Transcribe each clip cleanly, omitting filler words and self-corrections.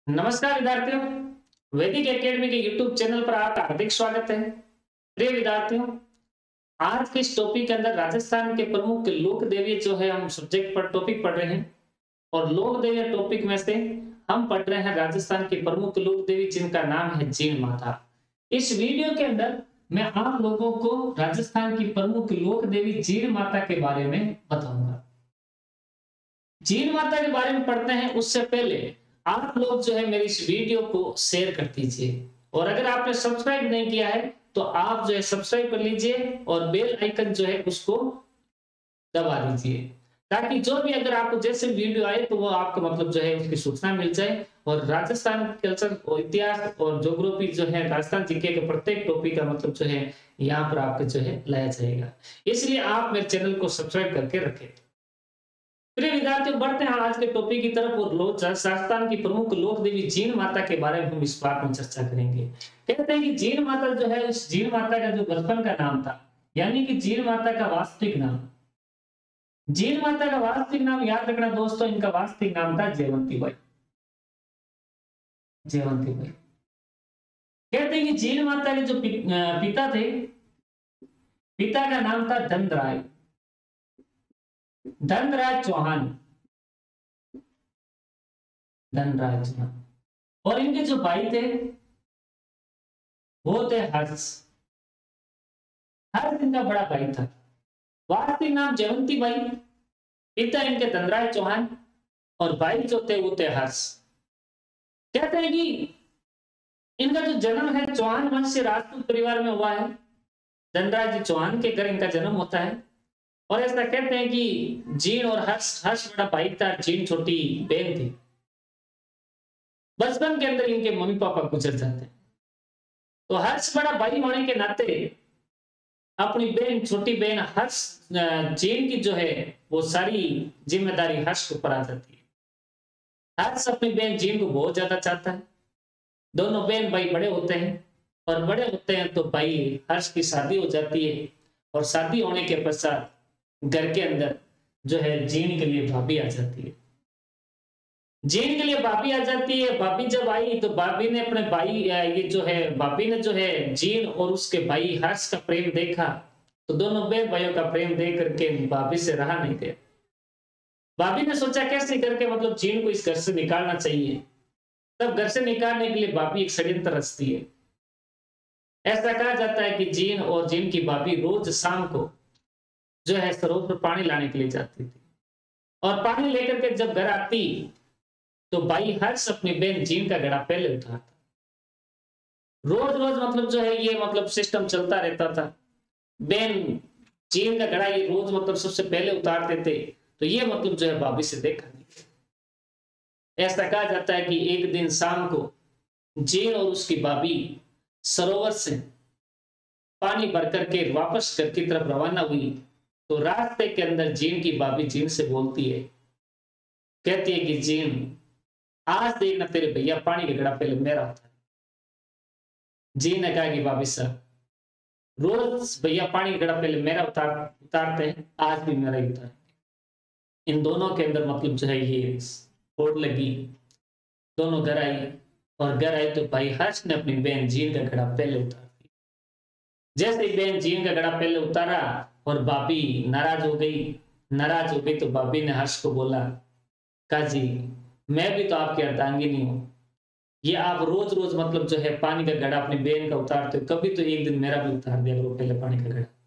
नमस्कार विद्यार्थियों, वैदिक एकेडमी के यूट्यूब चैनल पर आपका हार्दिक स्वागत है। प्रिय विद्यार्थियों, आज के इस टॉपिक के अंदर राजस्थान के प्रमुख लोक देवी जो है हम सब्जेक्ट पर टॉपिक पढ़ रहे हैं और लोक देवी टॉपिक में से हम पढ़ रहे हैं राजस्थान की प्रमुख लोक देवी जिनका नाम है जीण माता। इस वीडियो के अंदर मैं आप लोगों को राजस्थान की प्रमुख लोक देवी जीण माता के बारे में बताऊंगा। जीण माता के बारे में पढ़ते हैं उससे पहले आप लोग जो है मेरी इस वीडियो को शेयर कर दीजिए और अगर आपने सब्सक्राइब नहीं किया है तो आप जो है सब्सक्राइब कर लीजिए और बेल आइकन जो है उसको दबा दीजिए ताकि जो भी अगर आपको जैसे वीडियो आए तो वो आपको मतलब जो है उसकी सूचना मिल जाए। और राजस्थान कल्चर और इतिहास और ज्योग्राफी जो है राजस्थान जीके के प्रत्येक टॉपिक का मतलब जो है यहाँ पर आपको जो है लाया जाएगा, इसलिए आप मेरे चैनल को सब्सक्राइब करके रखें। प्रिय विद्यार्थियों, बढ़ते हैं आज के टॉपिक की तरफ और राजस्थान की प्रमुख लोक देवी जीण माता के बारे में हम इस बात में चर्चा करेंगे। कहते हैं कि जीण माता जो है इस जीण माता का जो बचपन का नाम था, यानी कि जीण माता का वास्तविक नाम, जीण माता का वास्तविक नाम याद रखना दोस्तों, इनका वास्तविक नाम था जयवंती बाई। जयवंती बाई कहते हैं कि जीण माता के जो पिता थे, पिता का नाम था धनराय, धनराय चौहान, धनराय चौहान। और इनके जो भाई थे वो थे हर्ष, हर्ष इनका बड़ा भाई था। वास्तविक नाम जयवंती बाई, पिता इनके धनराय चौहान और भाई जो थे वो थे हर्ष। कहते हैं कि इनका जो जन्म है चौहान वंश से राजपूत परिवार में हुआ है। धनराय जी चौहान के घर इनका जन्म होता है और ऐसा कहते हैं कि जीण और हर्ष, हर्ष बड़ा भाई था, जीण छोटी बहन थी। बचपन के अंदर इनके मम्मी पापा गुजर जाते हैं तो हर्ष बड़ा भाई होने के नाते अपनी बहन, छोटी बहन हर्ष, जीण की जो है वो सारी जिम्मेदारी हर्ष के ऊपर आ जाती है। हर्ष अपनी बहन जीण को बहुत ज्यादा चाहता है। दोनों बहन भाई बड़े होते हैं और बड़े होते हैं तो भाई हर्ष की शादी हो जाती है और शादी होने के पश्चात घर के अंदर जो है जीण के लिए भाभी आ जाती है। जीण के लिए भाभी आ जाती है। भाभी जब आई तो भाभी ने अपने भाई, ये जो है भाभी ने जो है जीण और उसके भाई हर्ष का प्रेम देखा तो दोनों बहन भाइयों का प्रेम देख करके भाभी से रहा नहीं गया। भाभी ने सोचा कैसे करके मतलब जीण को इस घर से निकालना चाहिए। तब घर से निकालने के लिए भाभी एक षड्यंत्र रचती है। ऐसा कहा जाता है कि जीण और जीण की भाभी रोज शाम को जो है सरोवर पर पानी लाने के लिए जाती थी और पानी लेकर के जब घर आती तो भाई हर्ष अपनी बहन जीण का घड़ा पहले उठाता। रोज रोज मतलब जो है ये मतलब सिस्टम चलता रहता था। बहन जीण का घड़ा ये रोज मतलब सबसे पहले उतारते थे तो ये मतलब जो है भाभी से देखा नहीं। ऐसा कहा जाता है कि एक दिन शाम को जीण और उसकी भाभी सरोवर से पानी भर करके वापस घर की तरफ रवाना हुई तो रास्ते के अंदर जीण की भाभी जीण से बोलती है, कहती है कि जीण आज देखना तेरे भैया पानी का घड़ा पहले मेरा होता है। जीण ने कहा कि भाभी साहब रोज भैया पानी का घड़ा पहले मेरा उतारते हैं, आज भी मेरा ही उतारेंगे। इन दोनों के अंदर मतलब जो है ये होड़ लगी। दोनों घर आई और घर आई तो भाई हर्ष ने अपनी बहन जीण का घड़ा पहले उतार दिया। जैसे ही बहन जीण का घड़ा पहले उतारा और भाभी नाराज हो गई तो भाभी ने हर्ष को बोला, कहा जी मैं भी तो आपकी अर्धांगिनी हूं, ये आप रोज रोज मतलब जो है पानी का घड़ा अपनी बहन का उतारते हो, कभी तो एक दिन मेरा भी उतार दिया करो पहले पानी का घड़ा।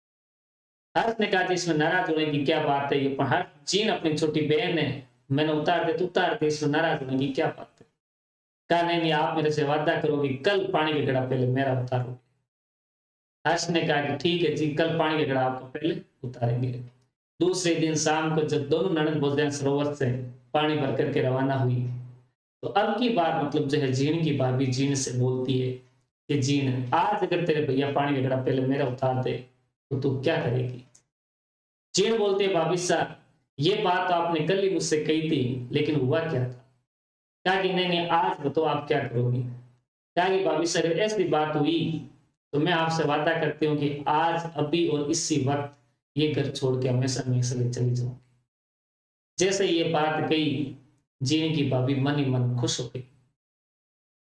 हर्ष ने कहा जी इसमें नाराज होने की क्या बात है, ये हर्ष जीण अपनी छोटी बहन है, मैंने उतार दे तो उतार दे, इसमें नाराज होने की क्या बात है। कहा नहीं आप मेरे से वादा करोगे कल पानी का घड़ा पहले मेरा उतारोगे। हर्ष ने कहा कि ठीक है जी, कल पानी का घड़ा आपको पहले उतारेंगे। दूसरे दिन शाम को जब दोनों ननद भौजाएं सरोवर से पानी भर करके रवाना हुई तो अब की बार मतलब जो है जीण की भाभी जीण से बोलती है कि जीण आज अगर तेरे भैया पानी का घड़ा पहले मेरा उतार दे तो तू क्या करेगी। जीण बोलते है भाभी साहब ये बात तो आपने कल ही मुझसे कही थी लेकिन हुआ क्या था। कहा कि नहीं आज बताओ आप क्या करोगी। कहा कि भाभी साहब ऐसी बात हुई तो मैं आपसे वादा करती हूँ कि आज अभी और इसी वक्त ये घर छोड़ के हमेशा हमेशा चली जाऊंगी। जैसे ये बात कही जीण की भाभी मन ही मन खुश हो गई।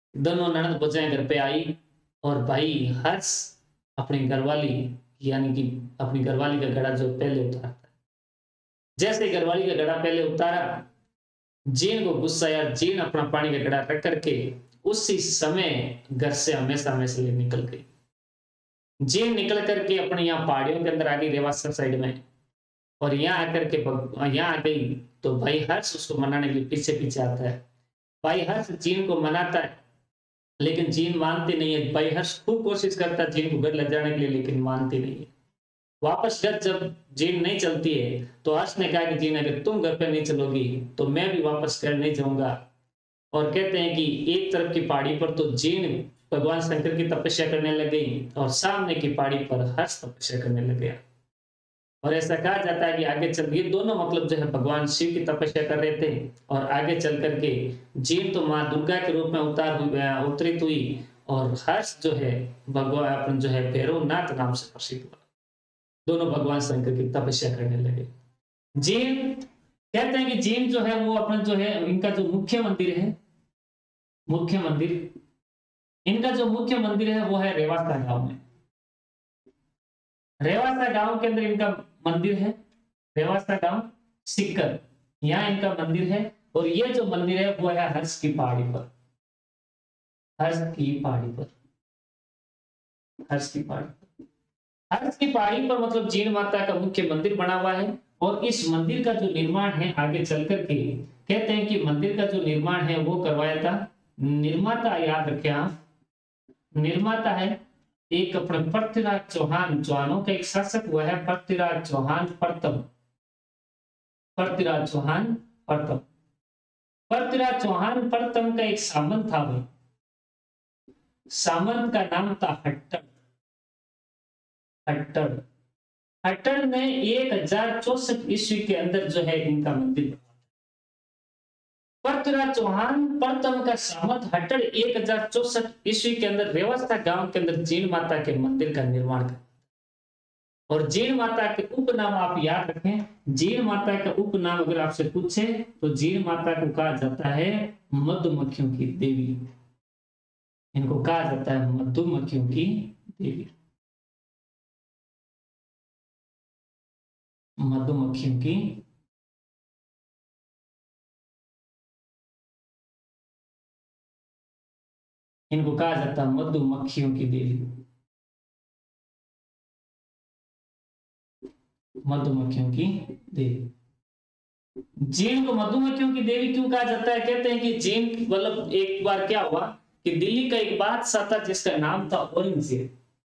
दोनों ननद भौजाएं घर पे आई और भाई हर्ष अपनी घरवाली यानी कि अपनी घरवाली का घड़ा जो पहले उतारा था। जैसे घरवाली का घड़ा पहले उतारा, जीन को गुस्सा आया, जीन अपना पानी का घड़ा रख करके उसी समय घर से हमेशा हमेशा निकल गई। जीन निकल करके अपने यहाँ पहाड़ियों के अंदर आ गई रेवासा साइड में, और यहाँ आकर के यहाँ आ गई तो भाई हर्ष उसको मनाने के लिए पीछे पीछे आता है। भाई हर्ष जीन को मनाता है लेकिन जीन मानती नहीं है। भाई हर्ष खूब कोशिश करता है जीन को घर ले जाने के लिए लेकिन मानती नहीं है। वापस घर जब जीन नहीं चलती है तो हर्ष ने कहा कि जीन अगर तुम घर पे नहीं चलोगी तो मैं भी वापस घर नहीं जाऊंगा। और कहते हैं कि एक तरफ की पहाड़ी पर तो जीन भगवान शंकर की तपस्या करने लग गई और सामने की पहाड़ी पर हर्ष तपस्या करने लग गया। और ऐसा कहा जाता है कि आगे चल ये दोनों मतलब जो है भगवान शिव की तपस्या कर रहे थे और आगे चल करके जीन तो माँ दुर्गा के रूप में अवतरित हुई और हर्ष जो है भगवान अपन जो है भैरवनाथ नाम से प्रसिद्ध हुआ। दोनों भगवान शंकर की तपस्या करने लगे। जीन कहते हैं कि जीन जो है वो अपना जो है इनका जो मुख्य मंदिर है, मुख्य मंदिर इनका जो मुख्य मंदिर है वो है रेवासा गांव में। रेवासा गांव के अंदर इनका मंदिर है, रेवासा गांव सिक्कर, यहाँ इनका मंदिर है। और ये जो मंदिर है वो है हर्ष की पहाड़ी पर, हर्ष की पहाड़ी पर, हर्ष की पहाड़ी पर, हर्ष की पहाड़ी पर मतलब जीन माता का मुख्य मंदिर बना हुआ है। और इस मंदिर का जो निर्माण है आगे चल करके कहते हैं कि मंदिर का जो निर्माण है वो करवाया था निर्माता, याद रखें आप, निर्माता है एक अपने पृथ्वीराज चौहान, चौहानों का एक शासक हुआ है पृथ्वीराज चौहान प्रथम, पृथ्वीराज चौहान प्रथम। पृथ्वीराज चौहान प्रथम का एक सामंत था भाई, सामंत का नाम था हट्टड़। हट्टड़ हट्टड़ ने 1064 ईस्वी के अंदर जो है इनका मंदिर। पृथ्वीराज चौहान प्रथम का सामंत हट्टड़ 1064 ईस्वी के अंदर रेवासा गांव के अंदर जीन माता के मंदिर का निर्माण कर। और जीन माता के उपनाम आप याद रखें, जीन माता का उपनाम अगर आपसे पूछे तो जीन माता को कहा जाता है मधुमक्खियों की देवी। इनको कहा जाता है मधुमक्खियों की देवी, मधुमक्खियों की, इनको कहा जाता है मधुमक्खियों की देवी, मधुमक्खियों की देवी। जीन को मधुमक्खियों की देवी क्यों कहा जाता है? कहते हैं कि जीन मतलब एक बार क्या हुआ कि दिल्ली का एक बादशाह था जिसका नाम था औरंगजेब।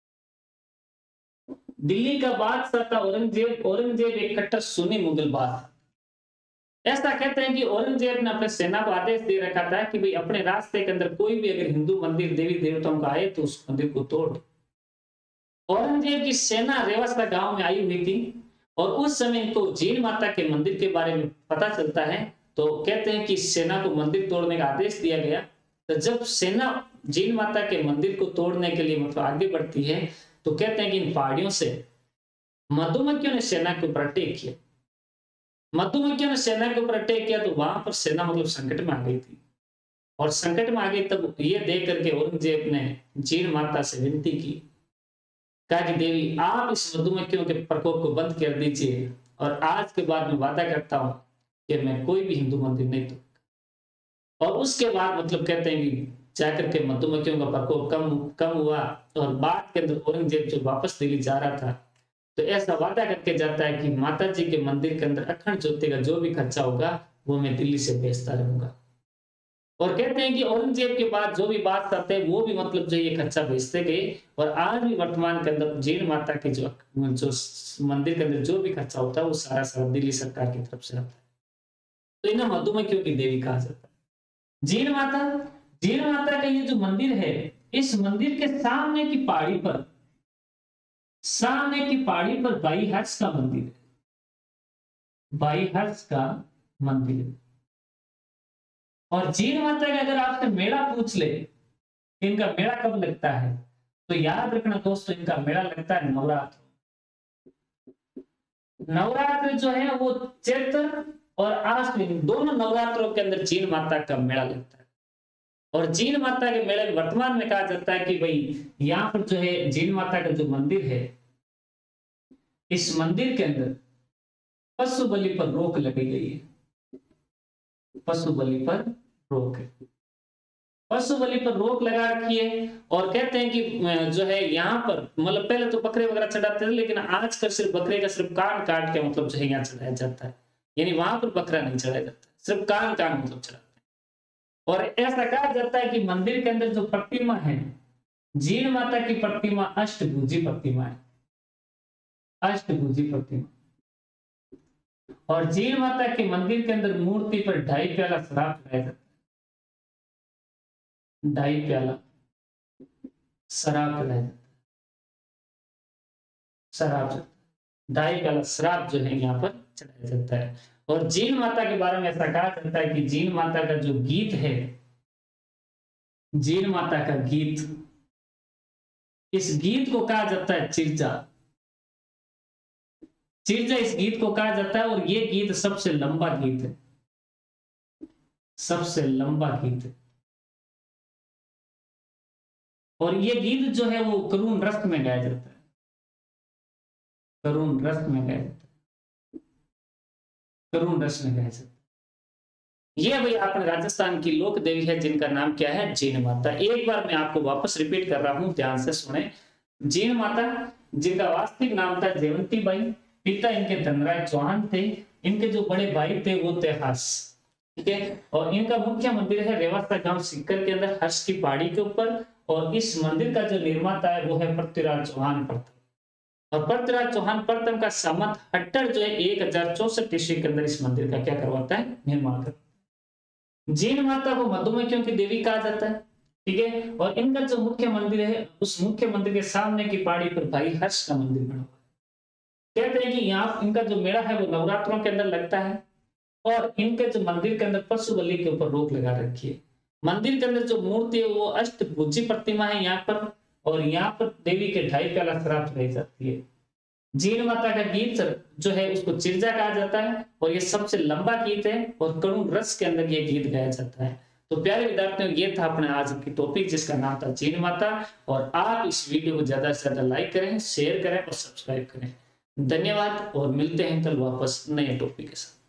दिल्ली का बादशाह था औरंगजेब। औरंगजेब एक कट्टर सुन्नी मुगल बादशाह। ऐसा कहते हैं कि औरंगजेब ने अपने सेना को आदेश दे रखा था कि भाई अपने रास्ते के अंदर कोई भी अगर हिंदू मंदिर देवी देवताओं का आए तो उस मंदिर को तोड़। औरंगजेब की सेना रेवासा गांव में आई हुई थी और उस समय तो जीन माता के मंदिर के बारे में पता चलता है। तो कहते हैं कि सेना को मंदिर तोड़ने का आदेश दिया गया। तो जब सेना जीन माता के मंदिर को तोड़ने के लिए मतलब आगे बढ़ती है तो कहते हैं कि इन पहाड़ियों से मधुमक्खियों ने सेना के ऊपर अटैक किया। मधुमक्खियों ने सेना के ऊपर अटैक किया तो वहां पर सेना मतलब संकट में आ गई थी। और संकट में आ गई तब ये देख करके औरंगजेब ने जीन माता से विनती की, कहा कि देवी आप इस मधुमक्खियों के प्रकोप को बंद कर दीजिए और आज के बाद मैं वादा करता हूं कि मैं कोई भी हिंदू मंदिर नहीं तोड़ूंगा। और उसके बाद मतलब कहते हैं कि जाकर के मधुमक्खियों का प्रकोप कम हुआ। और बाद के अंदर औरंगजेब जो वापस दिल्ली जा रहा था तो ऐसा वादा करके जाता है कि माता जी के मंदिर के अंदर अखंड ज्योति का जो भी खर्चा होगा वो मैं दिल्ली से भेजता रहूंगा। और कहते हैं कि औरंगजेब के बाद जो भी बात करते हैं वो भी मतलब जो ये खर्चा भेजते गए। और आज भी वर्तमान के अंदर जीन माता के जो मंदिर के अंदर जो भी खर्चा होता है वो सारा दिल्ली सरकार की तरफ से रहता है। तो इन्हें मधुमक्खियों की देवी कहा जाता है। जीन माता का ये जो मंदिर है, इस मंदिर के सामने की पहाड़ी पर भाई हर्ष का मंदिर है, भाई हर्ष का मंदिर है। और जीन माता का अगर आपसे मेला पूछ ले इनका मेला कब लगता है तो याद रखना दोस्तों, इनका मेला लगता है नवरात्र। नवरात्र जो है वो चैत्र और आश्विन दोनों नवरात्रों के अंदर जीन माता का मेला लगता है। और जीन माता के मेले में वर्तमान में कहा जाता है कि भाई यहाँ पर जो है जीन माता का जो मंदिर है, इस मंदिर के अंदर पशु बलि पर रोक लगी गई है। पशु बलि पर रोक है, पशु बलि पर रोक लगा रखी है। और कहते हैं कि जो है यहाँ पर मतलब पहले तो बकरे वगैरह चढ़ाते थे, लेकिन आजकल सिर्फ बकरे का सिर्फ कान काट के मतलब जो है यहाँ चढ़ाया जाता है, यानी वहां पर बकरा नहीं चढ़ाया जाता, सिर्फ कान कान मतलब चढ़ाते हैं। और ऐसा कहा जाता है कि मंदिर के अंदर जो प्रतिमा है, जीन माता की प्रतिमा अष्टभुजी प्रतिमा है, अष्टभुजी प्रतिमा। और जीन माता के मंदिर के अंदर मूर्ति पर 2.5 प्याला शराब चढ़ाया जाता है, 2.5 प्याला शराब चढ़ाया जाता है, शराब 2.5 प्याला शराब जो है यहाँ पर चढ़ाया जाता है। और जीन माता के बारे में ऐसा कहा जाता है कि जीन माता का जो गीत है, जीन माता का गीत, इस गीत को कहा जाता है चिरजा, चिरजा इस गीत को कहा जाता है। और ये गीत सबसे लंबा गीत है, सबसे लंबा गीत है। और ये गीत जो है वो करुण रस में गाया जाता है, करुण रस में गाया जाता है, करुण रस में गाया जाता है। ये भाई अपने राजस्थान की लोक देवी है जिनका नाम क्या है, जीन माता। एक बार मैं आपको वापस रिपीट कर रहा हूं, ध्यान से सुने। जीन माता जिनका वास्तविक नाम था जयवंती बाई, पिता इनके धनराज चौहान थे, इनके जो बड़े भाई थे वो थे हर्ष, ठीक है। और इनका मुख्य मंदिर है रेवासा गांव सीकर के अंदर, हर्ष की पहाड़ी के ऊपर। और इस मंदिर का जो निर्माता है वो है पृथ्वीराज चौहान प्रथम। और पृथ्वीराज चौहान प्रथम का संमत 78 जो है 1064 ईस्वी के अंदर इस मंदिर का क्या करवाता है, निर्माण करता है। जीन माता को मधुमक्खियों की देवी कहा जाता है, ठीक है। और इनका जो मुख्य मंदिर है, उस मुख्य मंदिर के सामने की पहाड़ी पर भाई हर्ष का मंदिर बना हुआ है। कहते हैं कि यहाँ इनका जो मेला है वो नवरात्रों के अंदर लगता है। और इनके जो मंदिर के अंदर पशु बलि के ऊपर रोक लगा रखी है। मंदिर के अंदर जो मूर्ति है वो अष्टभुजी प्रतिमा है यहाँ पर। और यहाँ पर देवी के 2.5 प्याला शराब चढ़ाई जाती है। जीन माता का गीत जो है उसको चिरजा कहा जाता है। और ये सबसे लंबा गीत है और करुण रस के अंदर ये गीत गाया जाता है। तो प्यारे विद्यार्थियों, ये था अपने आज की टॉपिक जिसका नाम था जीन माता। और आप इस वीडियो को ज्यादा से ज्यादा लाइक करें, शेयर करें और सब्सक्राइब करें। धन्यवाद और मिलते हैं कल वापस नए टॉपिक के साथ।